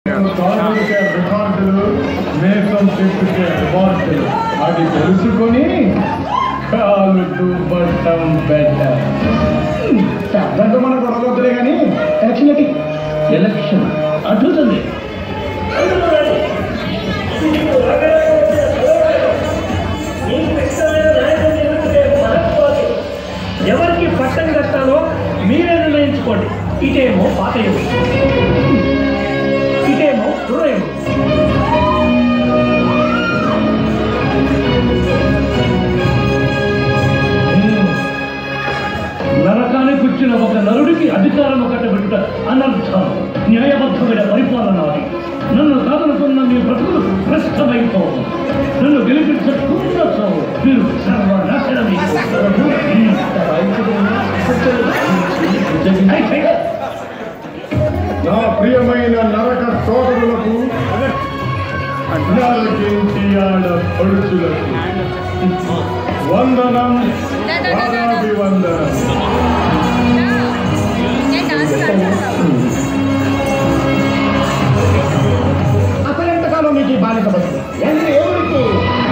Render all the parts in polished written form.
రికార్డులు మేసం చెప్పుకే రివార్డులు అది తెలుసుకొని కాలు దుబ్బట్టం బెటర్. పెద్దంటూ మనకు గొడవలొద్దులే కానీ ఎలక్షన్ అడ్డుతుంది. ఎవరికి పట్టం కట్టాలో మీరే నిర్ణయించుకోండి. ఇటేమో పాతయం, ఇటేమో హృదయం. నరకానికి వచ్చిన ఒక నరుడికి అధికారం కట్టబెట్టుట అనర్థం. న్యాయబద్ధమైన పరిపాలన అది. నన్ను కాదనుకున్న మీ బ్రతుకులు భ్రష్టమైపోవు. నన్ను గెలిపించకుండా మీరు సర్వనాశనమే. నా ప్రియమైన నరక సోదరులకు, పడుచులకు వందనం, పాదాభివందనం. అసలు ఎంతకాలం మీకు ఈ బాలిక బతుకు? ఎవరికి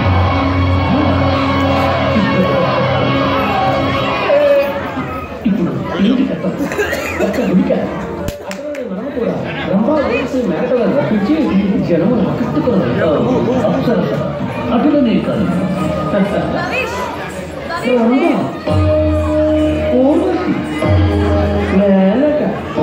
ఇప్పుడు ఒక్క గుడిక అసలు మనం కూడా బ్రహ్మ వేసి మేకలను రప్పించి జనమును ఆకట్టుకున్నాం. అప్సరస అటులనే కాదు ఊర్వశి మేనక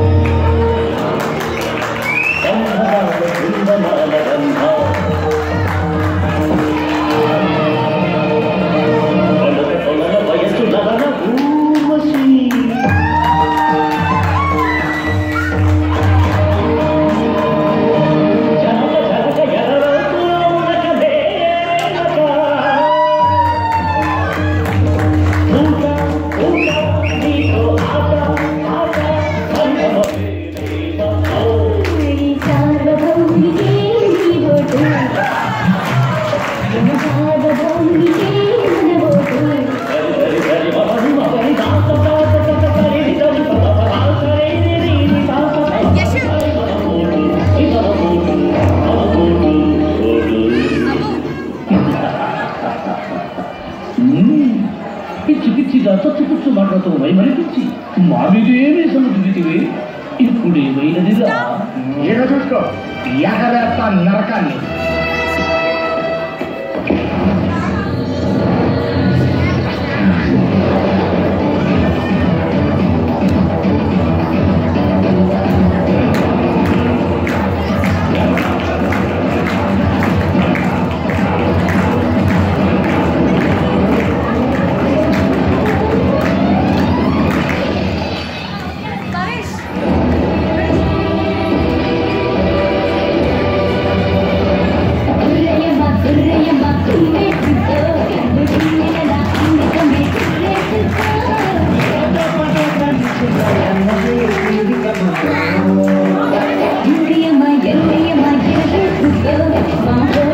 పిచ్చి పిచ్చిగా తొచ్చుపుచ్చు మాటలతో మైమరిపించి మా మీదేమీ సముద్రితివే. ఇప్పుడేమైనదిరా? ఏదో చూసుకో, ఎగరేస్తా నరకాన్ని. Yürüyeme, yürüyeme, yürüyeme,